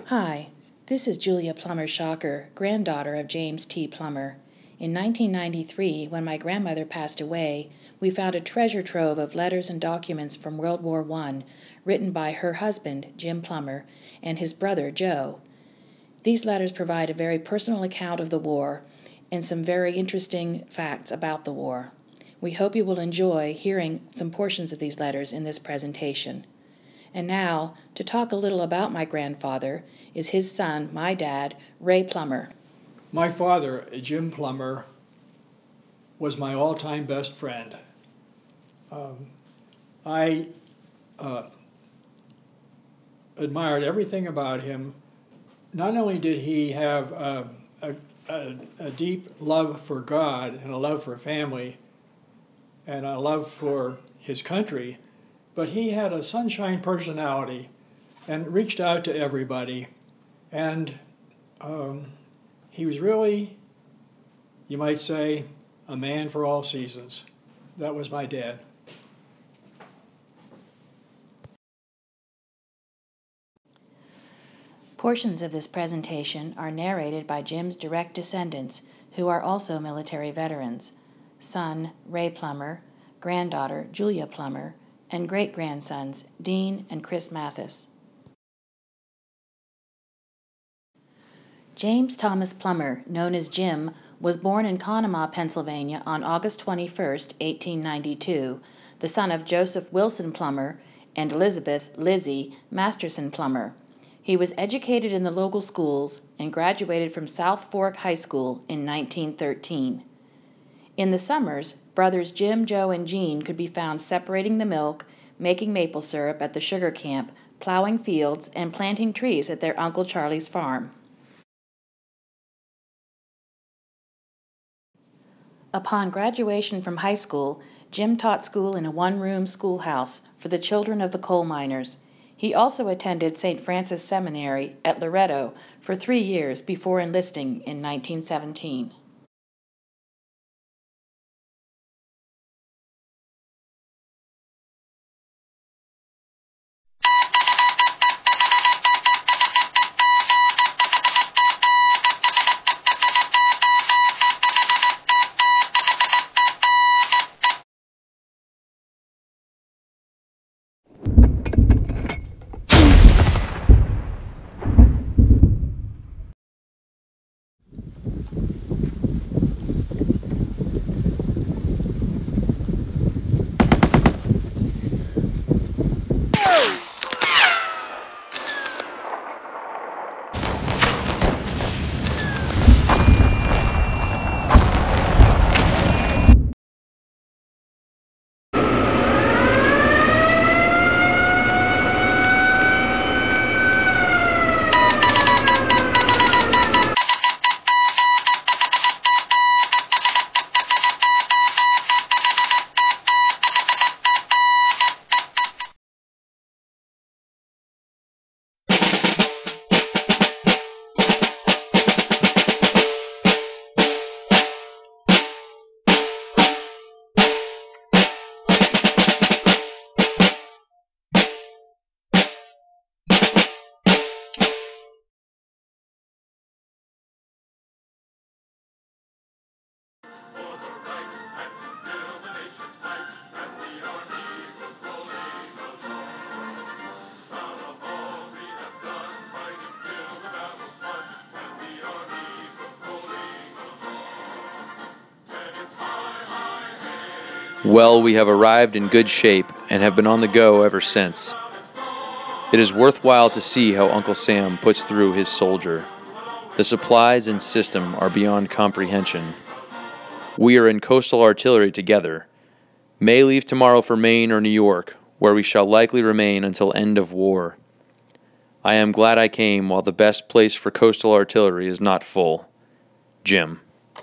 Hi, this is Julia Plummer Shocker, granddaughter of James T. Plummer. In 1993, when my grandmother passed away, we found a treasure trove of letters and documents from World War I, written by her husband, Jim Plummer, and his brother, Joe. These letters provide a very personal account of the war and some very interesting facts about the war. We hope you will enjoy hearing some portions of these letters in this presentation. And now, to talk a little about my grandfather, is his son, my dad, Ray Plummer. My father, Jim Plummer, was my all-time best friend. I admired everything about him. Not only did he have a deep love for God and a love for family and a love for his country, but he had a sunshine personality and reached out to everybody. And he was really, you might say, a man for all seasons. That was my dad. Portions of this presentation are narrated by Jim's direct descendants, who are also military veterans: son, Ray Plummer, granddaughter, Julia Plummer, and great-grandsons, Dean and Chris Mathis. James Thomas Plummer, known as Jim, was born in Conemaugh, Pennsylvania on August 21, 1892, the son of Joseph Wilson Plummer and Elizabeth Lizzie Masterson Plummer. He was educated in the local schools and graduated from South Fork High School in 1913. In the summers, brothers Jim, Joe, and Gene could be found separating the milk, making maple syrup at the sugar camp, plowing fields, and planting trees at their Uncle Charlie's farm. Upon graduation from high school, Jim taught school in a one-room schoolhouse for the children of the coal miners. He also attended St. Francis Seminary at Loretto for 3 years before enlisting in 1917. Well, we have arrived in good shape and have been on the go ever since. It is worthwhile to see how Uncle Sam puts through his soldier. The supplies and system are beyond comprehension. We are in coastal artillery together. May leave tomorrow for Maine or New York, where we shall likely remain until end of war. I am glad I came while the best place for coastal artillery is not full. Jim.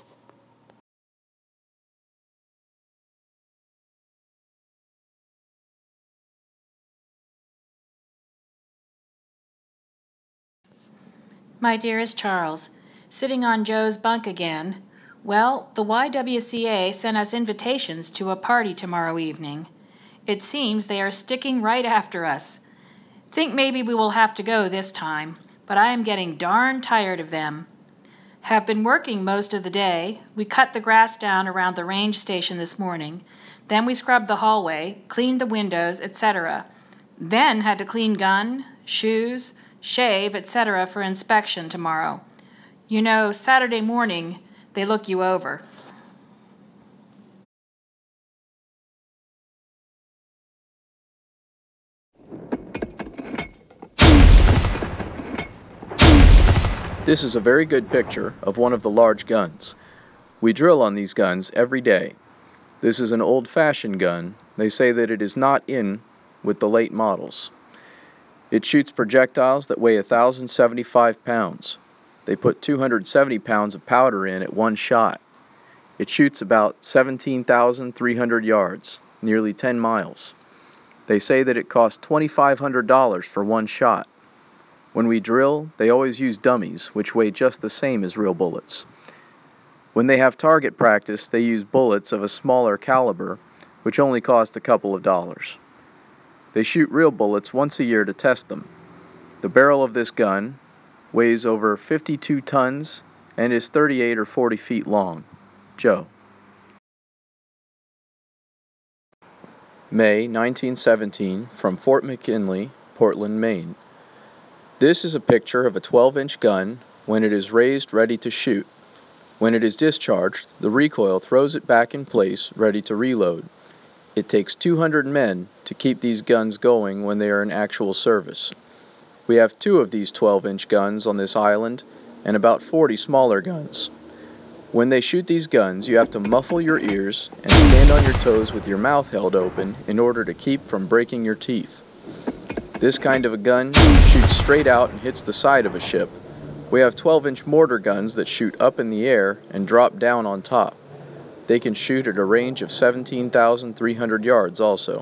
My dearest Charles, sitting on Joe's bunk again. Well, the YWCA sent us invitations to a party tomorrow evening. It seems they are sticking right after us. Think maybe we will have to go this time, but I am getting darn tired of them. Have been working most of the day. We cut the grass down around the range station this morning. Then we scrubbed the hallway, cleaned the windows, etc. Then had to clean gun, shoes, shave, etc. for inspection tomorrow. You know, Saturday morning, they look you over. This is a very good picture of one of the large guns. We drill on these guns every day. This is an old-fashioned gun. They say that it is not in with the late models. It shoots projectiles that weigh 1,075 pounds. They put 270 pounds of powder in at one shot. It shoots about 17,300 yards, nearly 10 miles. They say that it costs $2,500 for one shot. When we drill, they always use dummies, which weigh just the same as real bullets. When they have target practice, they use bullets of a smaller caliber, which only cost a couple of dollars. They shoot real bullets once a year to test them. The barrel of this gun weighs over 52 tons and is 38 or 40 feet long. Joe. May 1917, from Fort McKinley, Portland, Maine. This is a picture of a 12-inch gun when it is raised ready to shoot. When it is discharged, the recoil throws it back in place ready to reload. It takes 200 men to keep these guns going when they are in actual service. We have 2 of these 12-inch guns on this island and about 40 smaller guns. When they shoot these guns, you have to muffle your ears and stand on your toes with your mouth held open in order to keep from breaking your teeth. This kind of a gun shoots straight out and hits the side of a ship. We have 12-inch mortar guns that shoot up in the air and drop down on top. They can shoot at a range of 17,300 yards also.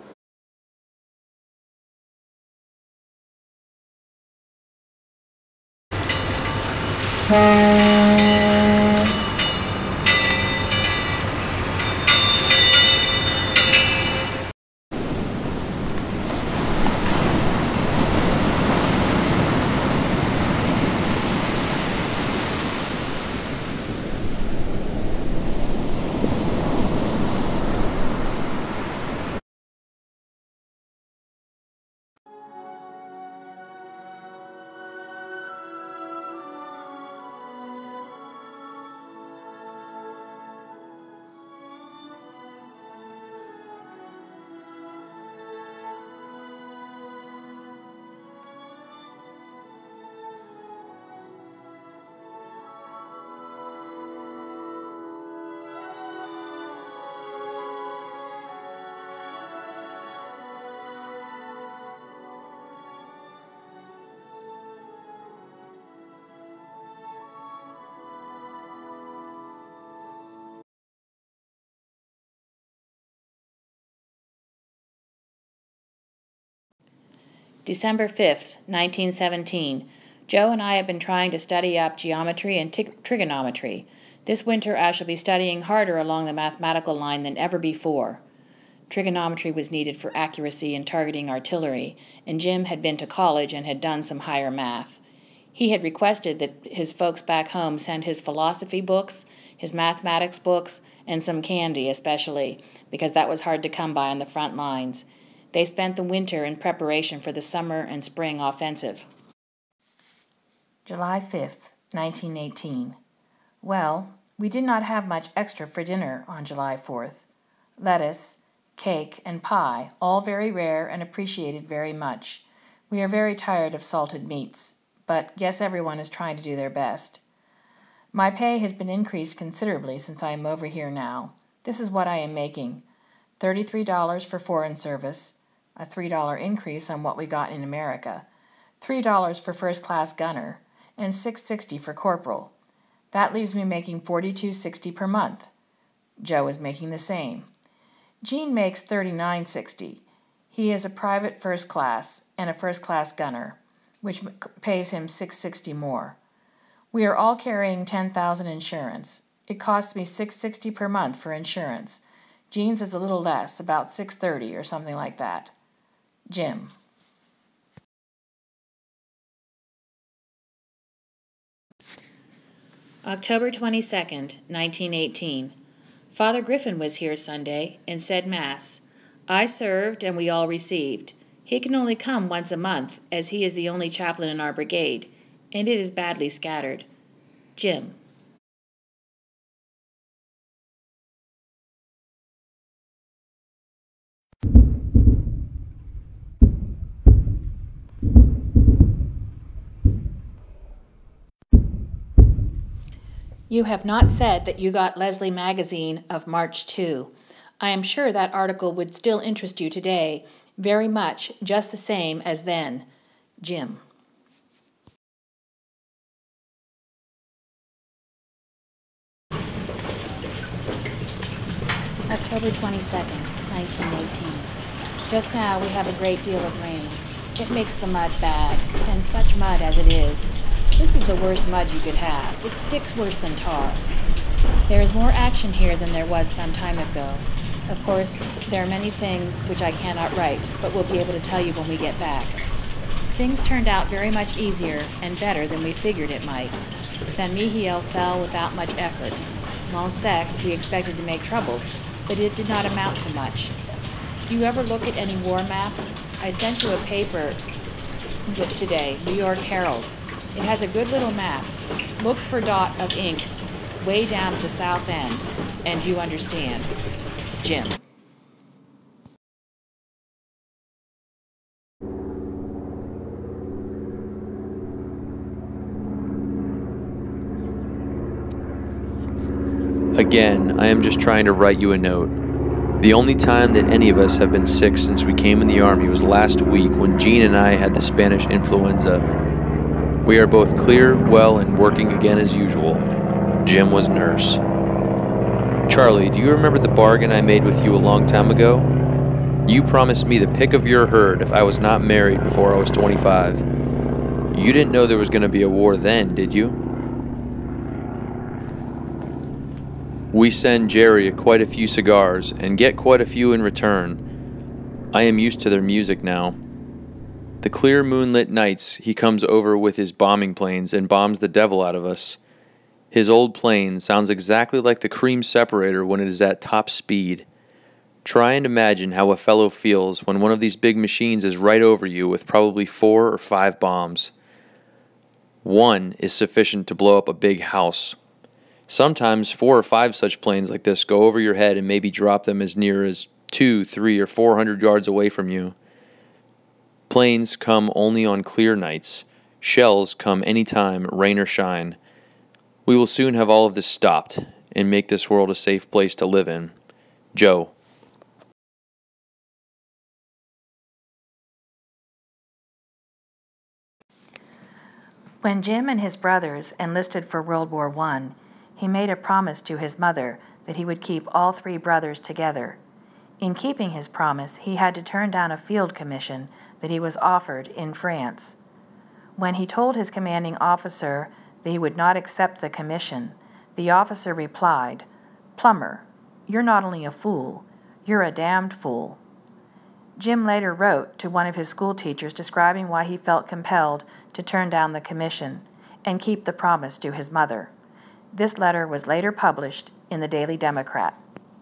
December 5th, 1917. Joe and I have been trying to study up geometry and trigonometry. This winter I shall be studying harder along the mathematical line than ever before. Trigonometry was needed for accuracy in targeting artillery, and Jim had been to college and had done some higher math. He had requested that his folks back home send his philosophy books, his mathematics books, and some candy especially, because that was hard to come by on the front lines. They spent the winter in preparation for the summer and spring offensive. July 5th, 1918. Well, we did not have much extra for dinner on July 4th. Lettuce, cake, and pie, all very rare and appreciated very much. We are very tired of salted meats, but guess everyone is trying to do their best. My pay has been increased considerably since I am over here now. This is what I am making. $33 for foreign service, a $3 increase on what we got in America, $3 for first-class gunner, and $6.60 for corporal. That leaves me making $42.60 per month. Joe is making the same. Gene makes $39.60. He is a private first class and a first-class gunner, which pays him $6.60 more. We are all carrying $10,000 insurance. It costs me $6.60 per month for insurance. Gene's is a little less, about $6.30 or something like that. Jim. October 22nd, 1918. Father Griffin was here Sunday and said Mass. I served and we all received. He can only come once a month, as he is the only chaplain in our brigade, and it is badly scattered. Jim. You have not said that you got Leslie magazine of March 2. I am sure that article would still interest you today, very much, just the same as then. Jim. October 22nd, 1918. Just now we have a great deal of rain. It makes the mud bad, and such mud as it is. This is the worst mud you could have. It sticks worse than tar. There is more action here than there was some time ago. Of course, there are many things which I cannot write, but will be able to tell you when we get back. Things turned out very much easier and better than we figured it might. San Miguel fell without much effort. Monsec we expected to make trouble, but it did not amount to much. Do you ever look at any war maps? I sent you a paper today, New York Herald. It has a good little map. Look for dot of ink way down at the south end, and you understand. Jim. Again, I am just trying to write you a note. The only time that any of us have been sick since we came in the Army was last week when Jean and I had the Spanish influenza. We are both clear, well, and working again as usual. Jim was nurse. Charlie, do you remember the bargain I made with you a long time ago? You promised me the pick of your herd if I was not married before I was 25. You didn't know there was going to be a war then, did you? We send Jerry quite a few cigars and get quite a few in return. I am used to their music now. The clear moonlit nights he comes over with his bombing planes and bombs the devil out of us. His old plane sounds exactly like the cream separator when it is at top speed. Try and imagine how a fellow feels when one of these big machines is right over you with probably 4 or 5 bombs. One is sufficient to blow up a big house. Sometimes 4 or 5 such planes like this go over your head and maybe drop them as near as 200, 300, or 400 yards away from you. Planes come only on clear nights. Shells come any time, rain or shine. We will soon have all of this stopped and make this world a safe place to live in. Joe. When Jim and his brothers enlisted for World War I, he made a promise to his mother that he would keep all 3 brothers together. In keeping his promise, he had to turn down a field commission that he was offered in France. When he told his commanding officer that he would not accept the commission, the officer replied, "Plummer, you're not only a fool, you're a damned fool." Jim later wrote to one of his school teachers describing why he felt compelled to turn down the commission and keep the promise to his mother. This letter was later published in the Daily Democrat.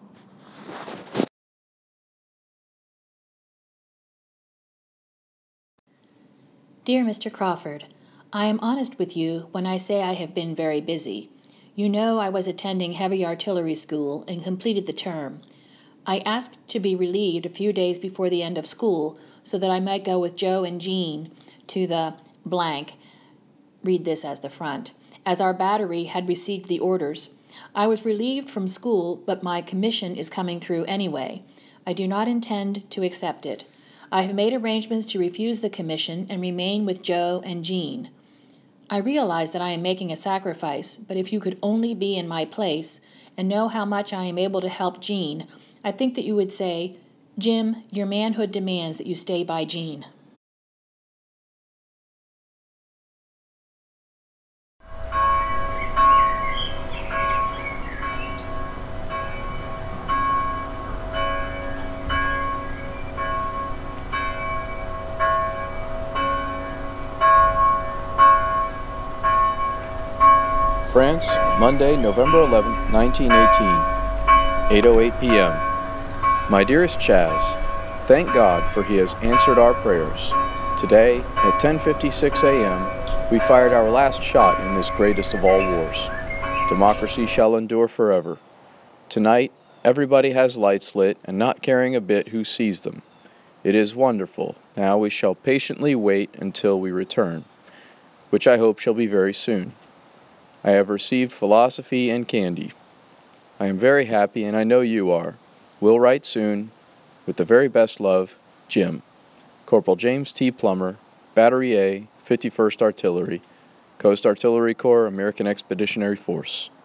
Dear Mr. Crawford, I am honest with you when I say I have been very busy. You know I was attending heavy artillery school and completed the term. I asked to be relieved a few days before the end of school so that I might go with Joe and Jean to the blank, read this as the front, as our battery had received the orders. I was relieved from school, but my commission is coming through anyway. I do not intend to accept it. I have made arrangements to refuse the commission and remain with Joe and Jean. I realize that I am making a sacrifice, but if you could only be in my place and know how much I am able to help Jean, I think that you would say, "Jim, your manhood demands that you stay by Jean." France, Monday, November 11, 1918, 8:08 p.m. My dearest Chaz, thank God for He has answered our prayers. Today, at 10:56 a.m., we fired our last shot in this greatest of all wars. Democracy shall endure forever. Tonight, everybody has lights lit and not caring a bit who sees them. It is wonderful. Now we shall patiently wait until we return, which I hope shall be very soon. I have received philosophy and candy. I am very happy, and I know you are. Will write soon. With the very best love, Jim. Corporal James T. Plummer, Battery A, 51st Artillery, Coast Artillery Corps, American Expeditionary Force.